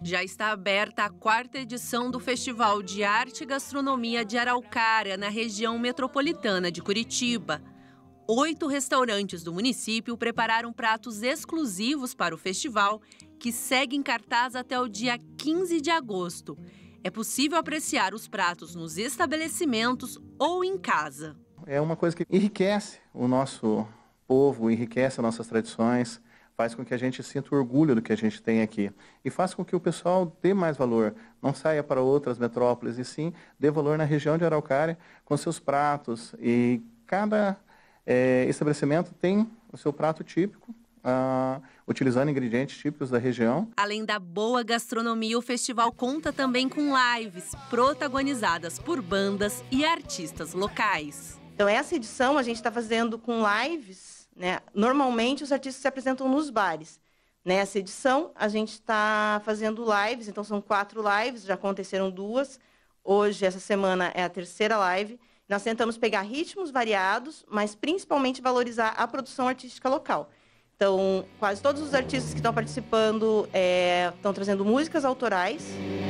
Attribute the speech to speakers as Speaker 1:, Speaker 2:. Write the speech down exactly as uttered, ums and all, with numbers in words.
Speaker 1: Já está aberta a quarta edição do Festival de Arte e Gastronomia de Araucária, na região metropolitana de Curitiba. Oito restaurantes do município prepararam pratos exclusivos para o festival, que segue em cartaz até o dia quinze de agosto. É possível apreciar os pratos nos estabelecimentos ou em casa.
Speaker 2: É uma coisa que enriquece o nosso povo, enriquece as nossas tradições, faz com que a gente sinta orgulho do que a gente tem aqui e faz com que o pessoal dê mais valor, não saia para outras metrópoles e sim dê valor na região de Araucária com seus pratos. E cada é, estabelecimento tem o seu prato típico, ah, utilizando ingredientes típicos da região.
Speaker 1: Além da boa gastronomia, o festival conta também com lives protagonizadas por bandas e artistas locais.
Speaker 3: Então essa edição a gente está fazendo com lives. Né? Normalmente os artistas se apresentam nos bares. Nessa edição a gente está fazendo lives, então são quatro lives, já aconteceram duas. Hoje, essa semana, é a terceira live. Nós tentamos pegar ritmos variados, mas principalmente valorizar a produção artística local. Então, quase todos os artistas que estão participando é, estão trazendo músicas autorais.